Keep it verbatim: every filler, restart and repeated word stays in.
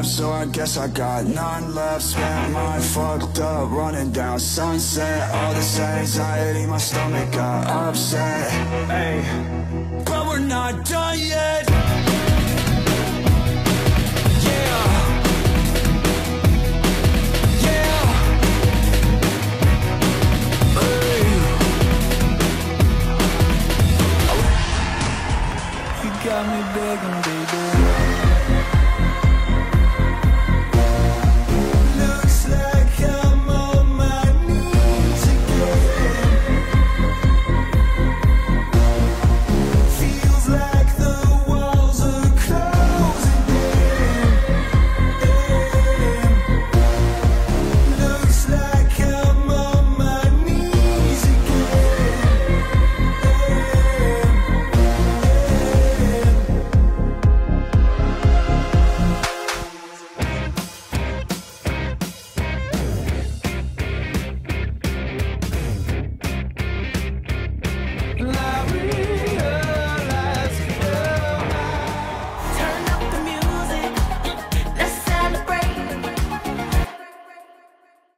left, so I guess I got none left. Spent mine fucked up, running down Sunset. All this anxiety, my stomach got upset. Hey, but we're not done yet.